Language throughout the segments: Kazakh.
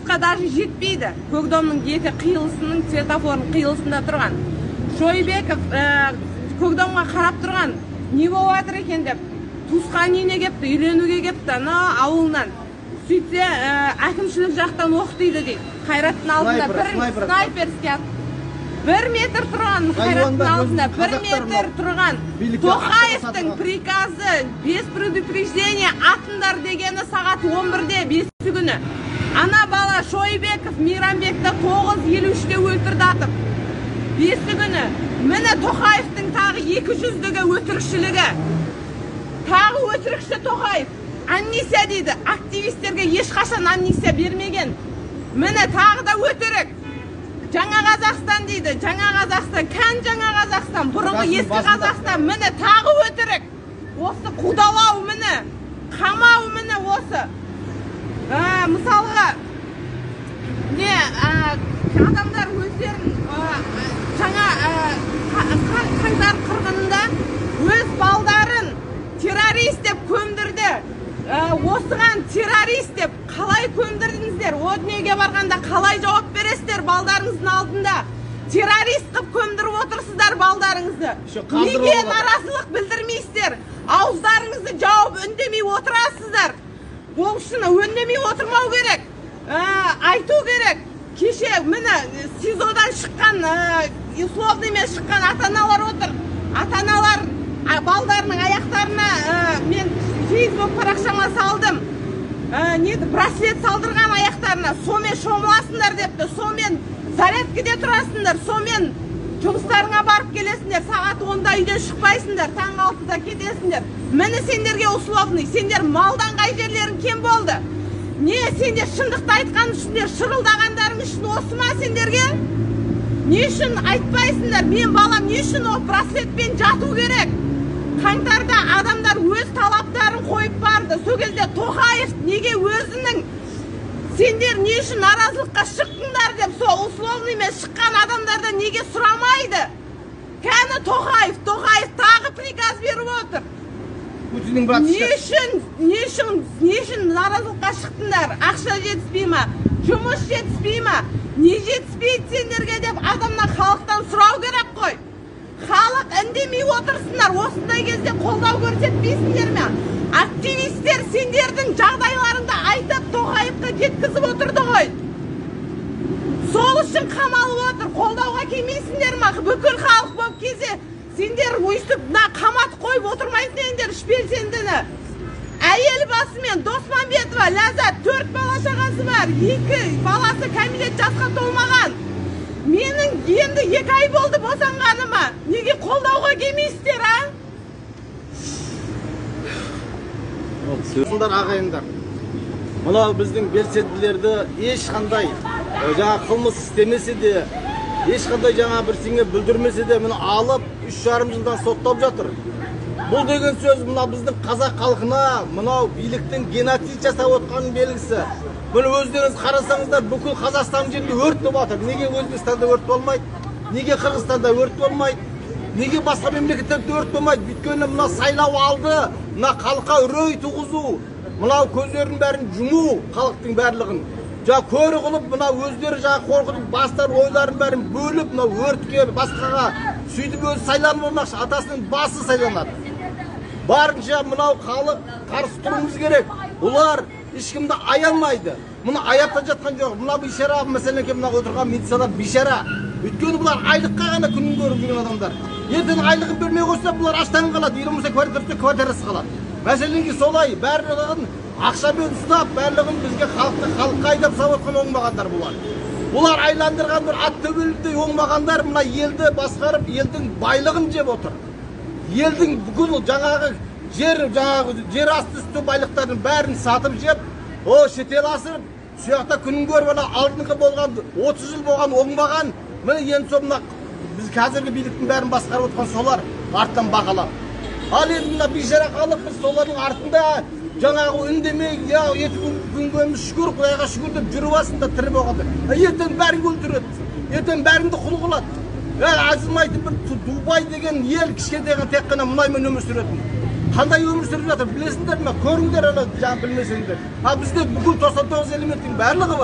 постқа даже жетпейді. Көкдомның екі қиылысының светофорының қиылысында тұрған. Шойбеков Көкдомға қарап тұрған, не болып жатыр екен деп, туысқан үйіне кепті, үйленуге кепті, ауылынан. Сөйтсе, әкімшілік жақтан оқытыйды дейді. Қайраттың алдында бір снайперский ат. 1 метр тұрған Қайраттың алдында, 1 метр тұрған. Тоқаевтың приказы без предупреждения атындар дегені сағат 11-де 5 күні. Ана бала Шойбеков Мейрамбекті 9:53-де өлтірді атып. 5 күні. Міне Тоқаевтың тағы 200-дегі өтірікшілігі. Тағы өтірікші Тоқаев. Амнистия дейді. Активистерге ешқашан амнистия бермеген. Міне тағы да өтірік. Жаңа Қазақстан дейді. Жаңа Қазақстан. Кән жаңа Қазақстан. Бұрынғы ескі Қазақстан. Міне тағы өтірік. Осы қудалау міне. Қамау міне осы. Мысалға, не адамдар өздерін жаңа қаңтар қырғынында өз балдарын террорист деп көмдірді. Осыған террорист деп қалай көмдірдіңіздер? О дүниеге барғанда қалай жауап бересіздер балдарыңыздың алдында? Террорист қып көмдіріп отырсыздар балдарыңызды. Неге наразылық білдірмейсіздер? Ауыздарыңызды жауып үндемей отырасыздар. Ол үшін үндемей отырмау керек. Айту керек. Кеше міне СИЗОдан шыққан, условныймен шыққан ата-аналар отыр. Ата-аналар балдарының аяқтарына мен Facebook парақшама салдым. Браслет салдырған аяқтарына. Сомен шомыласыңдар депті. Сомен зарядкеде тұрасыңдар. Сомен жұмыстарыңа барып келесіңдер. Сағат 10-да үйден шықпайсыңдар. Таңғы 6-да кетесіңдер. Мені сендерге условный. Сендер малдан қай жерлерің кем болды? Не, сендер шындықты айтқан үшіндер шырылдағандарың үшін осы ма сендерге? Не үшін айтпайсыңдар? Мен балам не үшін о браслетпен жату керек? Қаңтарда адамдар өз талаптарын қойып барды. Сол кезде Тоқаев неге өзінің сендер не үшін наразылыққа шықтыңдар деп сол условныймен шыққан адамдарда неге сұрамайды? Кәні Тоқаев тағы приказ беріп отыр. Не үшін наразылыққа шықтыңдар? Ақша жетіспей ма? Жұмыс жетіспей ма? Не жетіспейді сендерге деп адамнан халықтан сұрау керек қой. Халық үндемей отырсыңдар, осындай кезде қолдау көрсетпейсіңдер ме? Активистер сендердің жағдайларыңды айтып Тоқаевқа жеткізіп отырды ғой. Сол үшін қамалып отыр, қолдауға келмейсіңдер ме? Бүкіл халық болып келсе, сендер өйстіп қамат қойып отырмайсыңдар белсендіні. Әйел басымен Досманбетова Ләззат 4 бала шағасы бар, 2 баласы кәмелет жасқа толмаған. Менің енді 2 ай болды босанғаныма. Неге қолдауға келмейсіздер, а? Сөзіңдер ағайындар. Мынау біздің белсенділерді ешқандай жаңа қылмыс істемесе де, ешқандай жаңа бір сеңе бүлдірмесе де, мұны алып 3,5 жылдан соттап жатыр. Бұл деген сөз мына біздің қазақ халқына мынау биліктің геноцид жасап отқанның белгісі. Бұны өздеріңіз қарасаңыздар, бүкіл Қазақстан жерінде өрт болып жатыр. Неге Өзбекстанда өрт болмайды? Неге Қырғызстанда өрт болмайды? Неге басқа мемлекеттерде өрт болмайды? Өйткені мына сайлау алды, мына халыққа үрей туғызу, мынау көздерін бәрін жұму, халықтың барлығын. Көрі қылып, мына өздері қорқытып, бастар ойларын бәрін бөліп, мына өртке басқаға сөйтіп өзі сайланып болмақшы, атасының басы сайланады. Барынша мынау халық қарсы тұруымыз керек. Олар ешкімді аямайды. Мұны аяпта жатқан жоқ. Мына бейшара, мәселен мына отырған медицинада бейшара. Өйткені бұлар айлыққа ғана күнін көріп жүрген адамдар. Ертең айлығын бермей қойса, бұлар аштан қалады. Елімізде квартирасы қалады. Мәселенге солай, барлығын ақшамен ұстап, барлығын бізге халыққа айдап сауатқан оңбағандар бұлар. Бұлар айландырған бір ат төбеліндей оңбағандар мына елді басқарып, елдің байлығын жеп отыр. Елдің бүкіл жаңағы жер асты үсті байлықтардың бәрін сатып жеп, шетел асырып, сүйақта күнін көріп, алдыңғы болған 30 жыл болған оңбаған, міне енді сол біз қазіргі биліктің бәрін басқарып отқан солар арттан бақалап. Ал енді мына бейшара халық біз солардың артында жаңағы үндемей, екі күнгеніміз шүкір, Құдайға шүкір деп жүріп асында тірі болғанды. Ертең бәрін өлтіреді, ертең бәрінді құл қылады. Әзім айтып бір Дубай деген ел кішкентайға тек қана мұнаймен өмір сүретін. Қандай өмір сүріп жатыр білесіңдер ме? Көріңдер ана жаңа білмесеңдер. Бізде бүкіл 99 элементтің барлығы бар.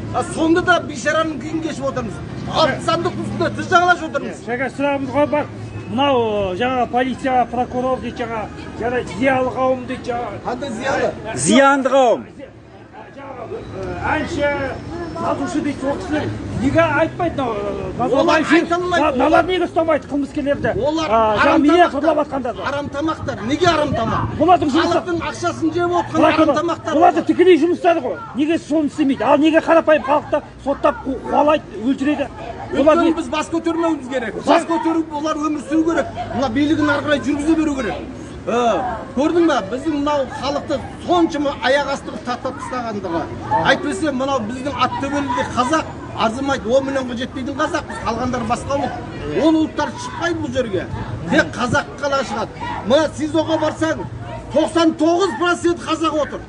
Сонда да бейшараның күйін кешіп отырмыз. Алты сандық үстінде тіс жаңалашып отырмыз. Шаға сұрағымыз бар. Мынау жаңа полиция, прокурор дейді жаңа зиялы қауым дейді жаңа. Қандай зиялы? Зиянды қауым. Әнші, жазушы дейді сол кісілер неге айтпайды? Олар айта алмайды. Налар неге ұстамайды қылмыскерлерді? Олар арам тамақтар. Неге арам тамақ? Олардың жұмысы. Халықтың ақшасын жеп отқан арам тамақтар. Олардың тікелей жұмыстары ғой. Неге соны істемейді? Ал неге қарапайым халықты соттап қуалайды, өлтіреді? Өйткені біз бас көтермеуіміз керек. Бас көтеріп олар өмір сүру керек. Мына билігін ары қарай жүргізе беру керек. Көрдің ба, біздің мынау халықты соншама аяқ асты таптап тастағандығы. Әйтпесе мынау біздің Ақтөбеліде қазақ арзымайды, 10 миллионға жетпейтін қазақпыз, қалғандар басқа ұлт. Ол ұлттар шықпайды бұл жерге. Тек қазақ қала шығады. Мына СИЗО-ға барсаң, 99% қазақ отыр.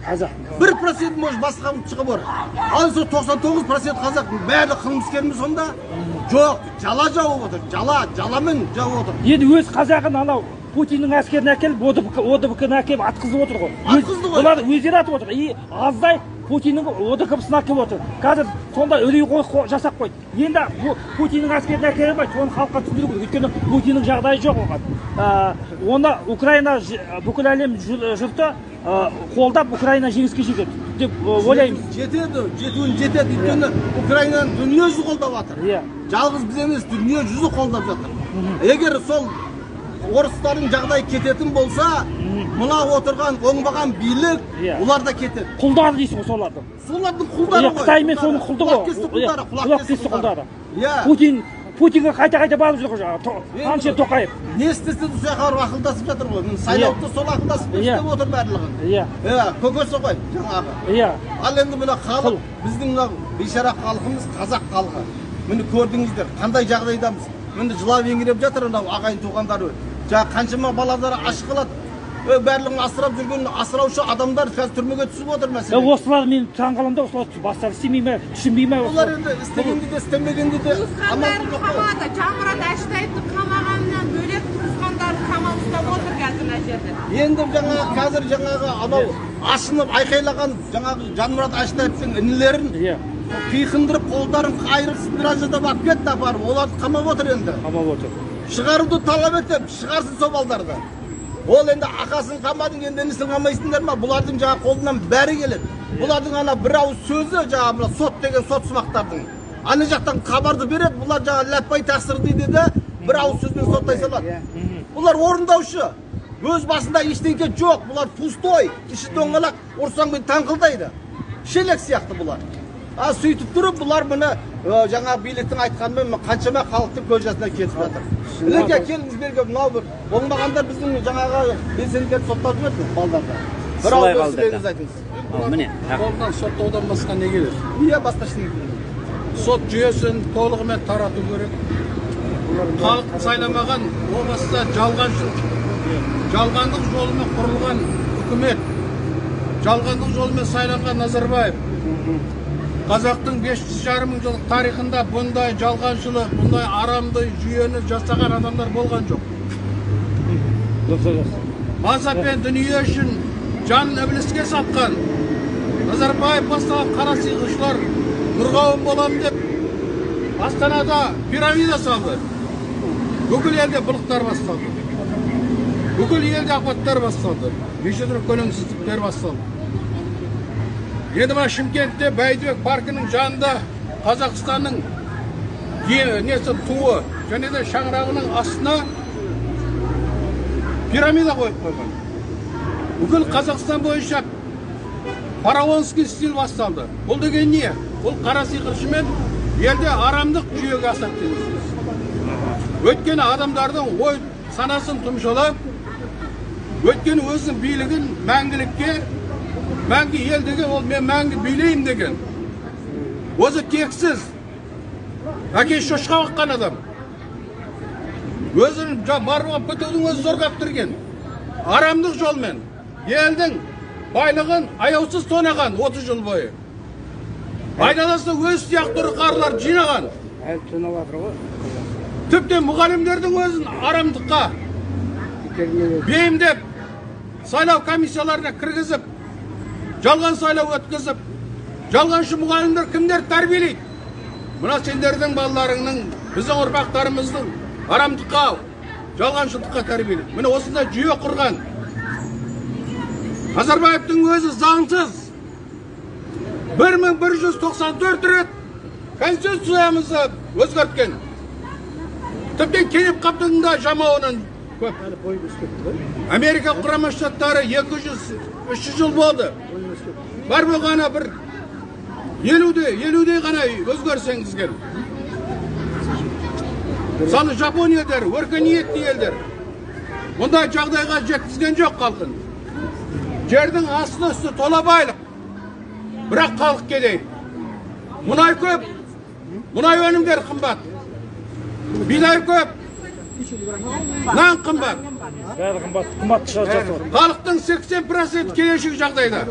1% может басқа ұлт шығып отыр. Ал сол 99% қазақ бәрі қылмыскер ме сонда? Жоқ, жала жауып отыр. Жаламен жауып отыр. Енді өз қазағын анау Путиннің әскерін әкеліп, ОДК-ны әкеліп атқызып отыр ғой. Атқызды ғой. Олар өздері атып отыр. И аздай Путиннің ОДК-сын әкеліп отыр. Қазір сонда үрей жасап қойды. Енді Путиннің әскерін әкеліп, соны халыққа түсіндіру керек. Өйткені Путиннің жағдайы жоқ оған. Оны Украина бүкіл әлем жұрты қолдап Украина жеңіске жетеді деп ойлаймыз. Жетуін жетеді. Өйткені Украинаны дүние жүзі қолдап жатыр. Жалғыз біз емес, дүние жүзі қолдап жатыр. Егер сол орыстардың жағдай кететін болса, мына отырған оңбаған билік, олар да кетеді. Құлдар дейсің ғой солардың. Солардың құлдары ғой. Қытай мен соның құлды ғой. Құлақкесті құлдары. Путинге қайта барып жүр ғой. Қанша Тоқаев. Не істесе де сол жаққа ақылдасып жатыр ғой. Сайлауды сол ақылдасып істеп отыр барлығын. Көкесі ғой жаңағы. Ал енді мына халық, біздің мына бейшара халқымыз қазақ халқы. Міне көрдіңіздер, қандай жағдайдамыз. Міне жылап еңіреп жатыр анау ағайын туғандары. Жаңа қаншама балалары аш қалады. Барлығын асырап жүрген асыраушы адамдар қазір түрмеге түсіп отыр мәселе. Осылар мен таңғаламда, осылар бастары істемей ме, түсінбей ме? Олар енді істегенде де істемегенде де туысқандарын қамады. Жамұрат Әштаевты қамағаннан бөлек туысқандарын қамап ұстап отыр қазір мына жерде. Енді қазір жаңағы анау ашынып айқайлаған жаңағы Жанмұрат Әштаевтың інілерін қиқындырып қолдарын қайырып стражада барып кетті апарып. Оларды қамап отыр енді. Қамап отыр. Шығаруды талап етіп, шығарсын сол балдарды. Ол енді ақасын қамадың, енді інісін қамайсыңдар ма? Бұлардың жаңа қолынан бәрі келеді. Бұлардың ана бір ауыз сөзі жаңа сот деген сот сымақтардың. Ана жақтан хабарды береді, бұлар жаңа ләппай тақсыр дейді де бір ауыз сөзбен соттай салады. Бұлар орындаушы. Өз басында ештеңке жоқ, бұлар пустой, іші доңғалақ, ұрсаңмен таңқылдайды. Шелек сияқты бұлар. Сөйтіп тұрып, бұлар мұны жаңа биліктің айтқанымен қаншама халықтың көз жасына кетіп жатыр. Ілеке келіңіз берге мынау бір оңбағандар біздің жаңағы белсенділерді соттап жүрмеді ме балдарды? Бір ауыз сөзіңіз айтыңыз. Міне. Қолдан соттаудан басқа не керек? Басқа ештеңе керек. Сот жүйесін толығымен тарату керек. Халық сайламаған, о баста жалғандық жолымен құрылған үкімет, жалғандық жолымен сайланған Назарбаев. Қазақтың 5,5 мың жылдық тарихында бұндай жалғаншылық, бұндай арамды жүйені жасаған адамдар болған жоқ. Мансап пен дүние үшін жанын ібіліске сатқан Назарбаев бастаған қара сиқыршылар нұрғауын боламын деп Астанада пирамида салды. Бүкіл елде былықтар басталды. Бүкіл елде апаттар басталды. Неше түрлі көлеңсіздіктер басталды. Енді мына Шымкентте Бәйдібек паркінің жанында Қазақстанның туы және де шаңырағының астына пирамида қойып қойған. Бүкіл Қазақстан бойынша фараонский стиль басталды. Бұл деген не? Бұл қара сиқыршымен елде арамдық жүйеге асады деген. Өйткені адамдардың ой санасын тұмшалап, өйткені өзінің билігін мәңгілікке, мәңгі елдегі ол мен мәңгі билеймін деген. Өзі тексіз, әке шошқа баққан адам. Өзінің баруға бітудің өзі зорғап тұрген. Арамдық жолмен елдің байлығын аяусыз тонаған 30 жыл бойы. Айналасында өз сияқты қарылар жинаған. Тіптен мұғалімдердің өзін арамдыққа бейімдеп, сайлау комиссияларына кіргізіп, жалған сайлау өткізіп, Жалғаншы мұғалімдер кімдер тәрбиелейді? Мына сендердің балаларыңның, біздің ұрпақтарымыздың арамдыққа, жалғаншылдыққа тәрбиелейді. Міне осында жүйе құрған. Назарбаевтың өзі заңсыз 1194 рет конституциямызды өзгерткен. Тіптен кенеп қаптығында жамауынан көп. Америка құрама штаттары 200-300 жыл болды. Бар болғаны бір 50-дей ғана өзгерсеңізген. Мысалы Жапониядер, өркениетті елдер. Мұнда жағдайға жеткізген жоқ халқын. Жердің асты-үсті тола байлық. Бірақ халық кедей. Мұнай көп, мұнай өнімдер қымбат. Бидай көп, нан қымбат. Бәрі қымбат жасап. Халықтың 80% келешек жағдайда.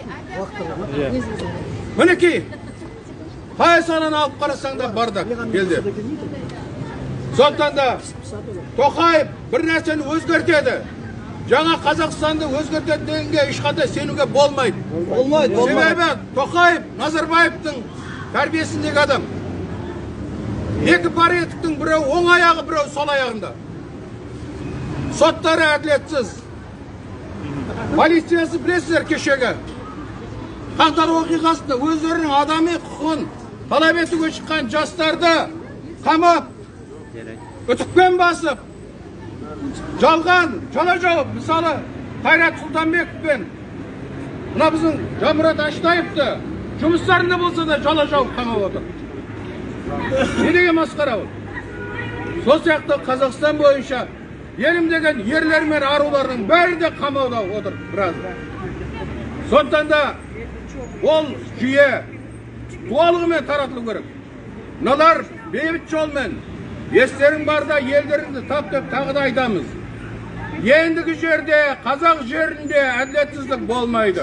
Мінекей, қай саланы алып қарасаң да бардық елде. Сондықтан да Тоқаев бір нәрсені өзгертеді. Жаңа Қазақстанды өзгертеді дегенге ешқандай сенуге болмайды. Себебі Тоқаев Назарбаевтың тәрбиесіндегі адам. Екі паретіктің біреу оң аяғы, біреу сол аяғында. Соттары әділетсіз. Полициясы білесіздер кешегі. Қаңтар оқиғасында өздерінің адами құқығын талап етуге шыққан жастарды қамап, үтікпен басып, жалған, жала жауып, мысалы Қайрат Сұлтанбековпен мына біздің Жамұрат Аштаевты жұмыстарында болса да жала жауып қамап отыр. Не деген масқара ол? Сол сияқты Қазақстан бойынша елім деген ерлер мен арулардың бәрі де қамауда отыр біраз. Сондықтан да ол жүйе толығымен таратылу керек. Мыналар бейбіт жолмен естерің барда елдеріңді таптап тағы да айтамыз. Ендігі жерде, қазақ жерінде әділетсіздік болмайды.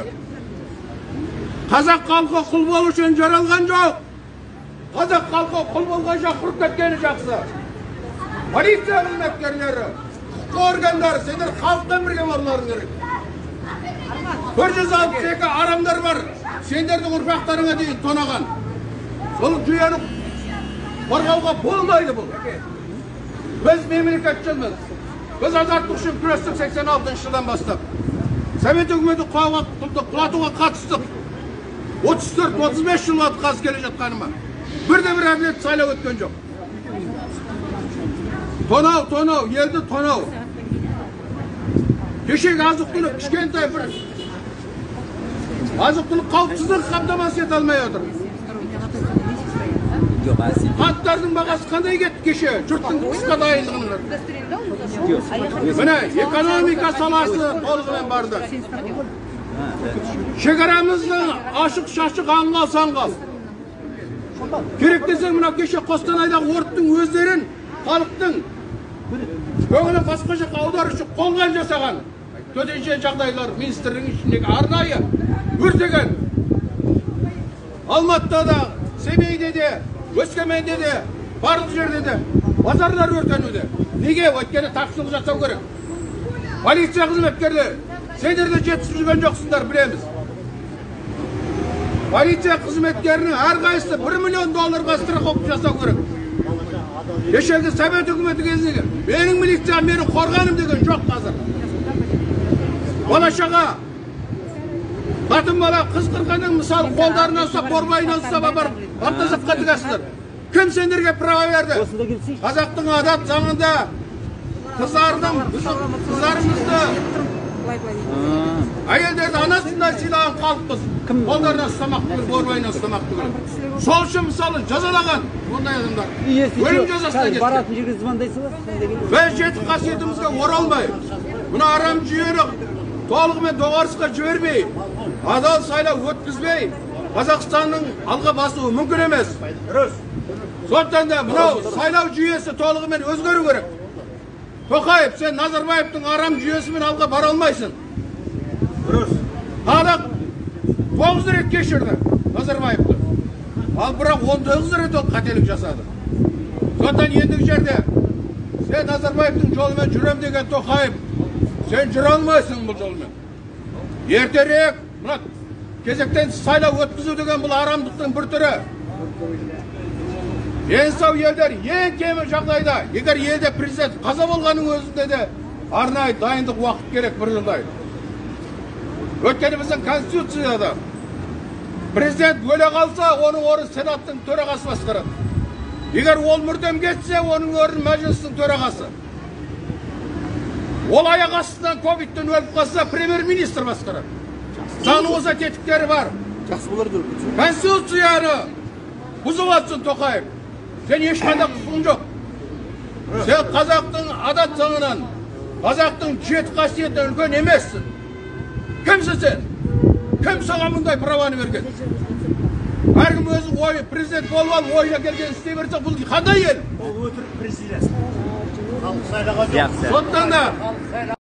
Қазақ халқы құл болу үшін жаралған жоқ. Қазақ халқы құл болғанша құрып кеткені жақсы. Полиция қызметкерлері, құқық органдары, сендер халықпен бірге болуларың керек. 462 арамдар бар, сендердің ұрпақтарыңа дейін тонаған. Сол жүйені қорғауға болмайды бұл. Біз мемлекетшілміз. Біз азаттық үшін күрестік 86 жылдан бастап. Совет үкіметі құлатуға қатыстық. 34-35 жыл уақыт қаз келе жатқаныма. Бірде-бір әділет сайлау өткен жоқ. Тонау, елді тонау. Кешегі азық-түлік кішкентай бір азық-түлік қауіпсіздік қамтамасыз ете алмай отыр. Қанттардың бағасы қандай кетті кеше? Жұрттың қысқа дайындығының. Міне, экономика саласы толығымен барды. Шекарамыздың ашық-шашық аңғал-саңғал. Керек десең, мына кеше Қостанайдағы орттың өздерін халықтың көңілі басқа жаққа аудару үшін қолған жасаған. Төтенше жағдайлар министрлігінің ішіндегі арнайы өртеген. Алматыда да, Семейде де, Өскеменде де, барлық жерде де базарлар өртенуде. Неге? Өйткені тапшылық жасау керек. Полиция қызметкерлері, сендер де жетісіп жүрген жоқсыңдар, білеміз. Полиция қызметкерінің әрқайсысы $1 миллион страховка жасау керек. Кешегі Совет үкіметі кезіндегі менің милициям менің қорғаным деген жоқ қазір. Бала-шаға, қатын бала қыз қырғанның мысалы қолдарына ұстап, борбайына ұстап апарып автозакқа тігесіздер. Кім сендерге право берді? Қазақтың адат заңында қыздарымызды әйелдерді анасындай сыйлаған халықпыз. Қолдарына ұстамақ түгіл, борбайына ұстамақ түгіл. Сол үшін мысалы жазалаған ондай адамдар. Өлім жазасына кетті. Біз жеті қасиетімізге оралмай, мұны арам жүйені толығымен доғарысқа жібермей, адал сайлау өткізбей, Қазақстанның алға басуы мүмкін емес. Сондықтан да мынау сайлау жүйесі толығымен өзгеру керек. Тоқаев, сен Назарбаевтың арам жүйесімен алға бара алмайсың. Халық 9 рет кешірді Назарбаевты. Ал бірақ 19 рет ол қателік жасады. Сондықтан ендігі жерде сен Назарбаевтың жолымен жүрем деген Тоқаев, сен жүре алмайсың бұл жолмен. Ертерек кезектен сайлау өткізу деген бұл арамдықтың бір түрі. Ең сау елдер ең кемі жағдайда, егер елде президент қаза болғанның өзінде де арнайы дайындық уақыт керек бір жылдай. Өткені біздің конституцияда президент өле қалса, оның орын сенаттың төрағасы басқарады. Егер ол мүрдем кетсе, оның орын мәжілістің төрағасы. Ол аяқ астынан ковидтен өліп қалса, премьер-министр басқарады. Заңның осы тетіктері бар. Жақсы болар. Конституцияны бұзып жатсың Тоқаев. Сен ешқандай құқың жоқ. Сен қазақтың адат заңынан, қазақтың жеті қасиетінен үлкен емессің. Кімсің сен? Кім саған мұндай праваны берген? Әркім өзі ойы, президент болып алып, ойына келген істей берсе, бұл қандай ел? Ол өтірік президент. Сондықтан да